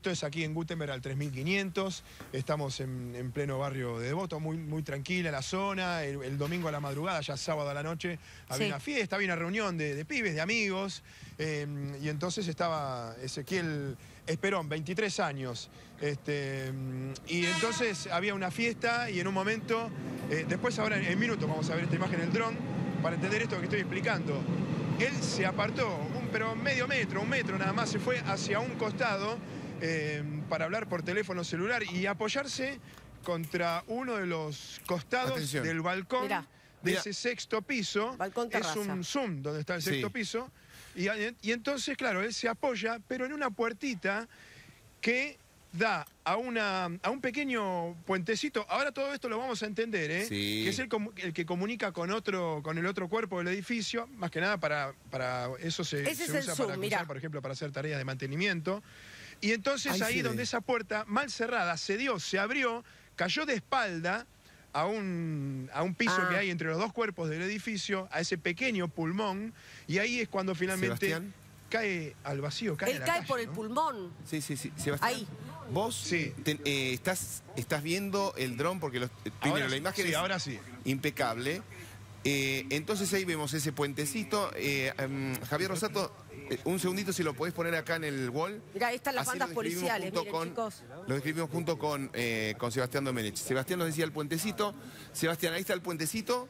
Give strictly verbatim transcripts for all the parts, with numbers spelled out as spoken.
Esto es aquí en Gutenberg al tres mil quinientos, estamos en, en pleno barrio de Devoto, muy, muy tranquila la zona, el, el domingo a la madrugada, ya sábado a la noche, había Sí. una fiesta, había una reunión de, de pibes, de amigos, eh, y entonces estaba Ezequiel Esperón, veintitrés años, este, y entonces había una fiesta y en un momento, eh, después ahora en, en minutos vamos a ver esta imagen del dron, para entender esto que estoy explicando. Él se apartó, un, pero medio metro, un metro nada más, se fue hacia un costado, Eh, para hablar por teléfono celular y apoyarse contra uno de los costados Atención. del balcón Mirá. de Mirá. ese sexto piso. Balcón Es terraza. un zoom donde está el sexto Sí. piso. Y, y entonces, claro, él se apoya, pero en una puertita que da a, una, a un pequeño puentecito. Ahora todo esto lo vamos a entender, ¿eh? Sí. Que es el, el que comunica con otro, con el otro cuerpo del edificio, más que nada para, para eso se, Ese se es el usa zoom, para mirá. cruzar, por ejemplo, para hacer tareas de mantenimiento. Y entonces Ahí ahí, se donde ve. esa puerta mal cerrada se dio, se abrió, cayó de espalda a un, a un piso Ah. que hay entre los dos cuerpos del edificio, a ese pequeño pulmón, y ahí es cuando finalmente Sebastián. cae al vacío, cae Él a la cae calle, por el ¿no? pulmón. Sí, sí, sí. Sebastián, Ahí. vos Sí. te- eh, estás, estás viendo el dron porque los, primero Ahora la sí, imagen sí, es ahora sí. impecable. Eh, entonces ahí vemos ese puentecito. Eh, em, Javier Rosato, eh, un segundito si lo podés poner acá en el wall. Mirá, ahí están las Así bandas lo describimos policiales, junto miren, con- chicos. Lo describimos junto con, eh, con Sebastián Domenech. Sebastián nos decía el puentecito. Sebastián, ahí está el puentecito.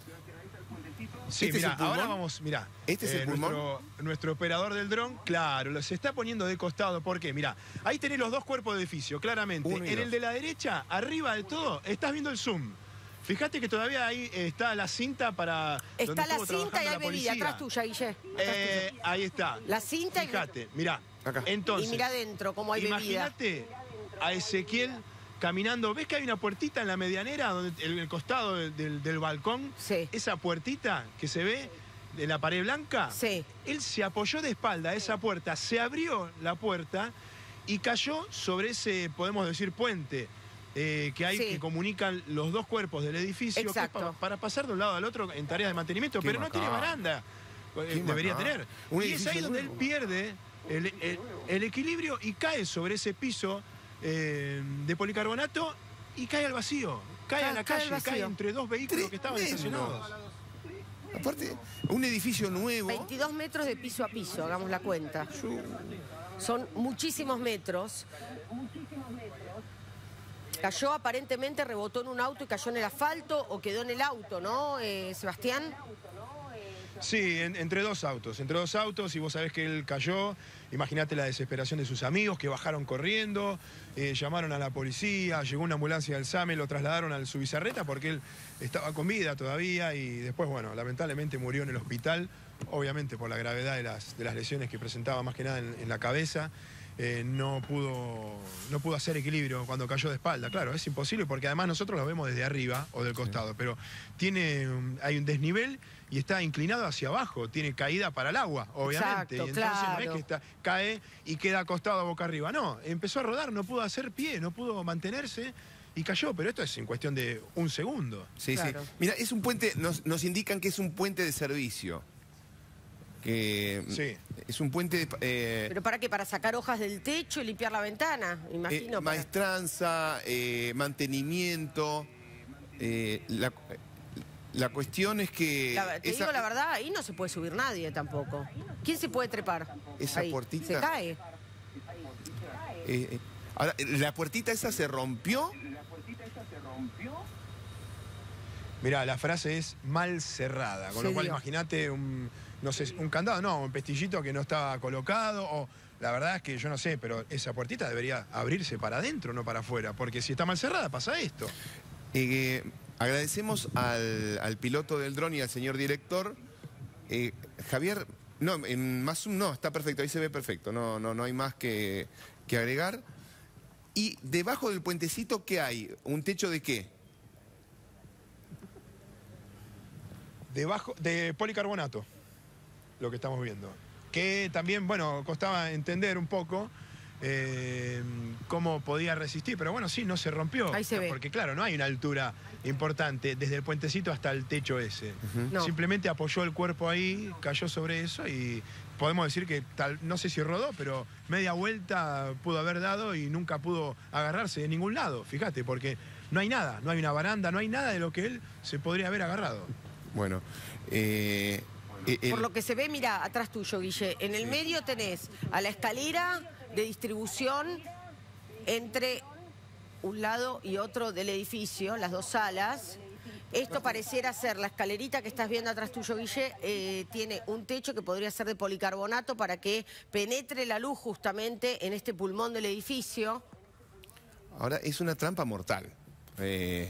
Sí, ¿Este es mira, el pulmón? ahora vamos, mira. ¿Este es el pulmón? Nuestro, nuestro operador del dron, claro, lo- se está poniendo de costado. ¿Por qué? Mira, ahí tenés los dos cuerpos de edificio, claramente. Uno y En dos. el de la derecha, arriba de todo, estás viendo el zoom. Fíjate que todavía ahí está la cinta para... donde Está la estuvo cinta y trabajando hay la bebida. policía. Atrás tuya, Guille. Atrás Eh, tuya. ahí está. La cinta y- Fíjate, mirá. Acá. Entonces, Y mira adentro cómo hay bebida. imagínate a Ezequiel caminando. ¿Ves que hay una puertita en la medianera, donde el, el costado del, del- del balcón? Sí. Esa puertita que se ve de la pared blanca. Sí. Él se apoyó de espalda a esa puerta, se abrió la puerta y cayó sobre ese, podemos decir, puente eh, que hay Sí. que comunican los dos cuerpos del edificio, que es Exacto. pa- para pasar de un lado al otro en tareas de mantenimiento, Qué pero no tiene macabro. baranda. Eh, Qué debería macabro. tener. Un Y es edificio ahí donde él nuevo. pierde el, el- el equilibrio y cae sobre ese piso eh, de policarbonato y cae al vacío. Cae Cae- a la cae al calle, vacío. cae entre dos vehículos que estaban Tremendo. estacionados. Aparte, un edificio nuevo. veintidós metros de piso a piso, hagamos la cuenta. Son muchísimos metros. Cayó aparentemente, rebotó en un auto y cayó en el asfalto o quedó en el auto, ¿no, eh, Sebastián? Sí, en- entre dos autos, entre dos autos y vos sabés que él cayó, imagínate la desesperación de sus amigos que bajaron corriendo, eh, llamaron a la policía, llegó una ambulancia del SAME, lo trasladaron al Subizarreta porque él estaba con vida todavía y después, bueno, lamentablemente murió en el hospital, obviamente por la gravedad de las, de las lesiones que presentaba más que nada en, en la cabeza. Eh, no pudo no pudo hacer equilibrio cuando cayó de espalda. Claro, es imposible porque además nosotros lo vemos desde arriba o del costado, pero tiene un- hay un desnivel y está inclinado hacia abajo, tiene caída para el agua, obviamente. Exacto, y entonces no es claro. que está, cae y queda acostado boca arriba. No, empezó a rodar, no pudo hacer pie, no pudo mantenerse y cayó, pero esto es en cuestión de un segundo. Sí, Claro. sí. Mira, es un puente, nos, nos indican que es un puente de servicio. Que Sí. es un puente de, eh, ¿Pero para qué? ¿Para sacar hojas del techo y limpiar la ventana? Imagino. eh, para- maestranza, eh, mantenimiento. eh, la, la cuestión es que La- te esa, digo la verdad, ahí no se puede subir nadie tampoco. ¿Quién se puede trepar? Esa Ahí. puertita. Se cae. eh, eh, ahora, la puertita esa se rompió. Mirá, la frase es mal cerrada, con Se lo cual dio. imagínate un, no sé, un candado, no, un pestillito que no estaba colocado, o la verdad es que yo no sé, pero esa puertita debería abrirse para adentro, no para afuera, porque si está mal cerrada pasa esto. Eh, agradecemos al, al piloto del dron y al señor director. Eh, Javier, no, en más zoom no, está perfecto, ahí se ve perfecto, no, no, no hay más que, que agregar. Y debajo del puentecito, ¿qué hay? ¿Un techo de qué? Debajo de policarbonato, lo que estamos viendo. Que también, bueno, costaba entender un poco eh, cómo podía resistir, pero bueno, sí, no se rompió. Ahí se ve. Porque claro, no hay una altura importante desde el puentecito hasta el techo ese. Uh-huh. No. Simplemente apoyó el cuerpo ahí, cayó sobre eso y podemos decir que tal, no sé si rodó, pero media vuelta pudo haber dado y nunca pudo agarrarse de ningún lado, fíjate, porque no hay nada, no hay una baranda, no hay nada de lo que él se podría haber agarrado. Bueno, eh, el... Por lo que se ve, mira, atrás tuyo, Guille, en el medio tenés a la escalera de distribución entre un lado y otro del edificio, las dos salas. Esto pareciera ser, la escalerita que estás viendo atrás tuyo, Guille, eh, tiene un techo que podría ser de policarbonato para que penetre la luz justamente en este pulmón del edificio. Ahora, es una trampa mortal. Eh,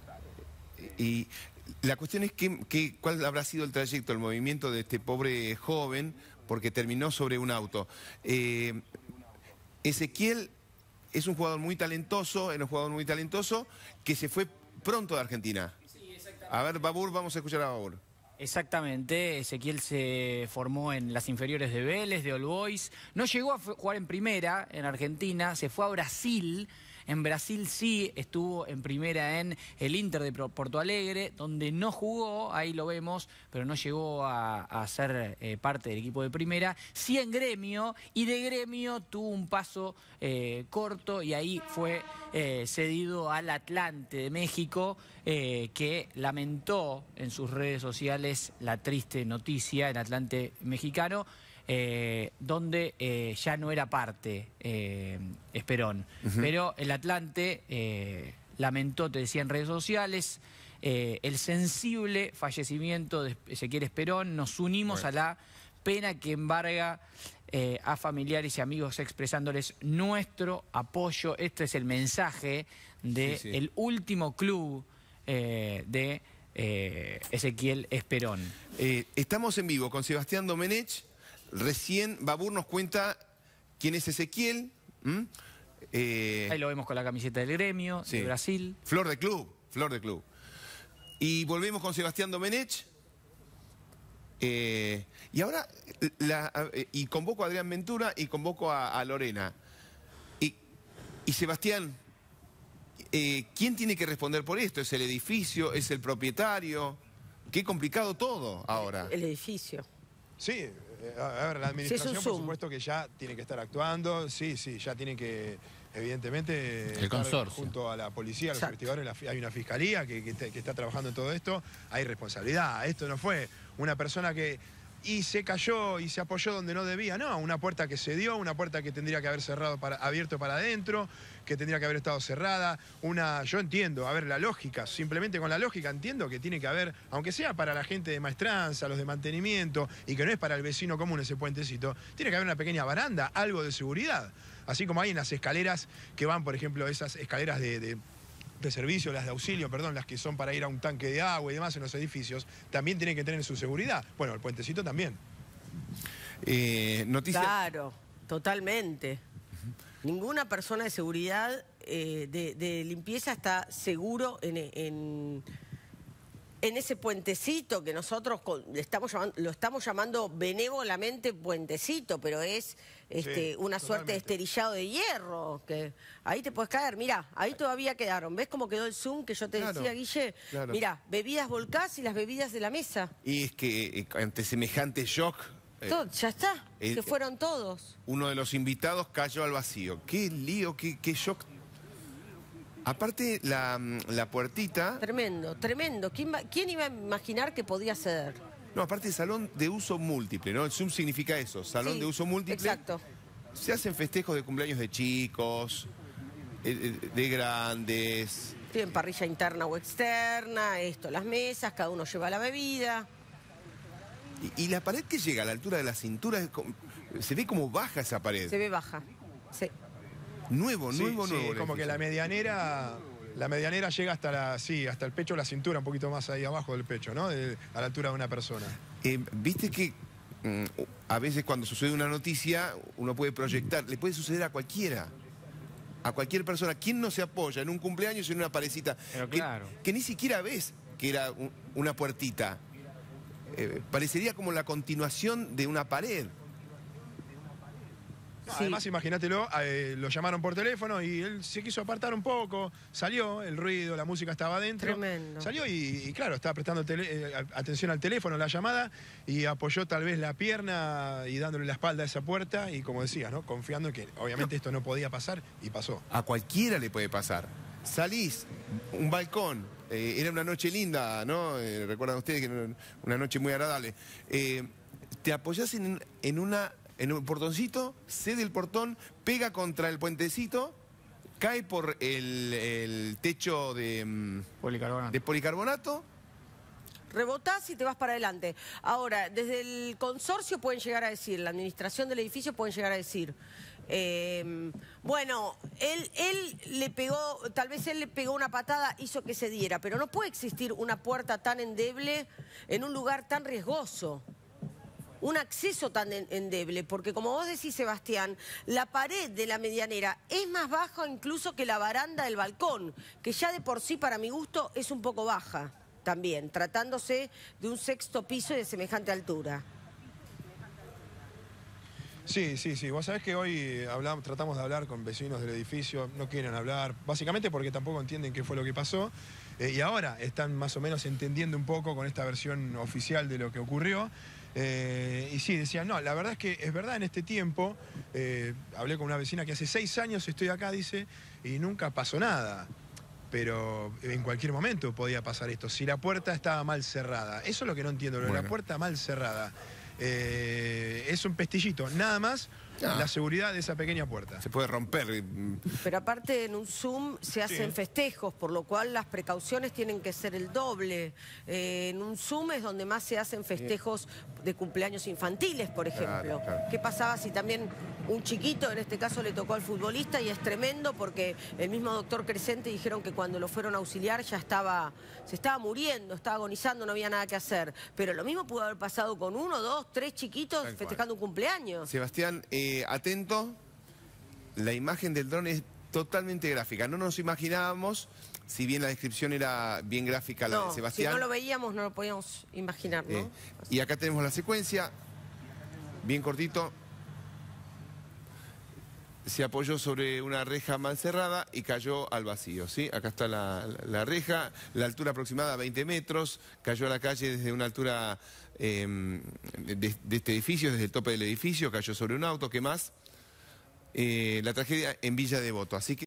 y la cuestión es que, que, cuál habrá sido el trayecto, el movimiento de este pobre joven, porque terminó sobre un auto. Eh, Ezequiel es un jugador muy talentoso, era un jugador muy talentoso que se fue pronto de Argentina. A ver, Babur, vamos a escuchar a Babur. Exactamente, Ezequiel se formó en las inferiores de Vélez, de All Boys. No llegó a jugar en primera en Argentina, se fue a Brasil. En Brasil sí estuvo en primera en el Inter de Porto Alegre, donde no jugó, ahí lo vemos, pero no llegó a, a ser eh, parte del equipo de primera. Sí en Gremio, y de Gremio tuvo un paso eh, corto y ahí fue eh, cedido al Atlante de México, eh, que lamentó en sus redes sociales la triste noticia, el Atlante mexicano. Eh, donde eh, ya no era parte eh, Esperón. Uh-huh. Pero el Atlante eh, lamentó, te decía en redes sociales, eh, el sensible fallecimiento de Ezequiel Esperón. Nos unimos bueno. a la pena que embarga eh, a familiares y amigos expresándoles nuestro apoyo. Este es el mensaje del sí, sí. último club eh, de eh, Ezequiel Esperón. Eh, estamos en vivo con Sebastián Domenech. Recién Babur nos cuenta quién es Ezequiel. ¿Mm? Eh... Ahí lo vemos con la camiseta del Gremio, sí. de Brasil. Flor de club, flor de club. Y volvemos con Sebastián Domenech. Eh, y ahora, la, y convoco a Adrián Ventura y convoco a, a Lorena. Y, y Sebastián, eh, ¿quién tiene que responder por esto? ¿Es el edificio? ¿Es el propietario? Qué complicado todo ahora. El edificio. Sí. A ver, la administración, sí, por supuesto que ya tiene que estar actuando, sí, sí, ya tiene que, evidentemente, el consorcio. Junto a la policía, a los investigadores, hay una fiscalía que, que, que está trabajando en todo esto, hay responsabilidad. Esto no fue una persona que y se cayó y se apoyó donde no debía, no, una puerta que se dio, una puerta que tendría que haber cerrado para, abierto para adentro, que tendría que haber estado cerrada, una, yo entiendo, a ver, la lógica, simplemente con la lógica entiendo que tiene que haber, aunque sea para la gente de maestranza, los de mantenimiento, y que no es para el vecino común ese puentecito, tiene que haber una pequeña baranda, algo de seguridad, así como hay en las escaleras que van, por ejemplo, esas escaleras de... de de servicio, las de auxilio, perdón, las que son para ir a un tanque de agua y demás en los edificios, también tienen que tener su seguridad. Bueno, el puentecito también. Eh, noticia... Claro, totalmente. Uh-huh. Ninguna persona de seguridad, eh, de, de limpieza está seguro en... en... en ese puentecito que nosotros le estamos llamando, lo estamos llamando benévolamente puentecito, pero es este, sí, una totalmente. Suerte de esterillado de hierro, que ahí te puedes caer. Mirá, ahí todavía quedaron. ¿Ves cómo quedó el zoom que yo te claro, decía, Guille? Claro. Mirá, bebidas volcadas y las bebidas de la mesa. Y es que eh, ante semejante shock... Eh, Todo, ya está, eh, se fueron todos. Uno de los invitados cayó al vacío. Qué lío, qué, qué shock. Aparte, la, la puertita... Tremendo, tremendo. ¿Quién, va, ¿Quién iba a imaginar que podía ser? No, aparte, salón de uso múltiple, ¿no? El Zoom significa eso, salón sí, de uso múltiple. Exacto. Se hacen festejos de cumpleaños de chicos, de grandes... Tienen parrilla interna o externa, esto, las mesas, cada uno lleva la bebida. Y, y la pared que llega a la altura de la cintura, se ve como baja esa pared. Se ve baja, sí. Nuevo, sí, nuevo, sí, nuevo. Como que la medianera, la medianera llega hasta la, sí, hasta el pecho, la cintura, un poquito más ahí abajo del pecho, ¿no? De, a la altura de una persona. Eh, Viste que mm, a veces cuando sucede una noticia, uno puede proyectar, le puede suceder a cualquiera. A cualquier persona. ¿Quién no se apoya en un cumpleaños en una parecita? Pero claro. Que, que ni siquiera ves que era un, una puertita. Eh, parecería como la continuación de una pared. No, Sí. Además, imagínatelo, eh, lo llamaron por teléfono y él se quiso apartar un poco, salió, el ruido, la música estaba adentro. Tremendo. Salió y, y claro, estaba prestando tele- eh, atención al teléfono, la llamada, y apoyó tal vez la pierna y dándole la espalda a esa puerta y como decía, ¿no? Confiando en que obviamente esto no podía pasar y pasó. A cualquiera le puede pasar. Salís, un balcón, eh, era una noche linda, ¿no? Eh, recuerdan ustedes que era una noche muy agradable. Eh, te apoyás en, en, una, en un portoncito, cede el portón, pega contra el puentecito, cae por el, el techo de, mm, Policarbonato. de policarbonato. Rebotás y te vas para adelante. Ahora, desde el consorcio pueden llegar a decir, la administración del edificio pueden llegar a decir, eh, bueno, él, él le pegó, tal vez él le pegó una patada, hizo que se diera, pero no puede existir una puerta tan endeble en un lugar tan riesgoso. Un acceso tan en- endeble, porque como vos decís, Sebastián, la pared de la medianera es más baja incluso que la baranda del balcón, que ya de por sí, para mi gusto, es un poco baja también, tratándose de un sexto piso y de semejante altura. Sí, sí, sí. Vos sabés que hoy hablamos, tratamos de hablar con vecinos del edificio, no quieren hablar, básicamente porque tampoco entienden qué fue lo que pasó. Eh, y ahora están más o menos entendiendo un poco con esta versión oficial de lo que ocurrió. Eh, y sí, decían, no, la verdad es que es verdad en este tiempo, eh, hablé con una vecina que hace seis años estoy acá, dice, y nunca pasó nada. Pero en cualquier momento podía pasar esto, si la puerta estaba mal cerrada. Eso es lo que no entiendo, lo de Bueno. la puerta mal cerrada. Eh, es un pestillito, nada más Ah. la seguridad de esa pequeña puerta. Se puede romper. mm, Pero aparte en un Zoom se hacen Sí. festejos, por lo cual las precauciones tienen que ser el doble. Eh, en un Zoom es donde más se hacen festejos de cumpleaños infantiles, por ejemplo. Claro, claro. ¿Qué pasaba si también un chiquito, en este caso le tocó al futbolista, y es tremendo porque el mismo doctor Crescente dijeron que cuando lo fueron a auxiliar ya estaba, se estaba muriendo, estaba agonizando, no había nada que hacer. Pero lo mismo pudo haber pasado con uno, dos, tres chiquitos Tal cual. festejando un cumpleaños. Sebastián, eh, atento, la imagen del dron es totalmente gráfica. No nos imaginábamos, si bien la descripción era bien gráfica la No, de si Sebastián. no lo veíamos no lo podíamos imaginar, ¿no? eh, y acá tenemos la secuencia, bien cortito. Se apoyó sobre una reja mal cerrada y cayó al vacío, ¿sí? Acá está la, la- la reja, la altura aproximada veinte metros, cayó a la calle desde una altura eh, de, de este edificio, desde el tope del edificio, cayó sobre un auto, ¿qué más? Eh, la tragedia en Villa Devoto, así que...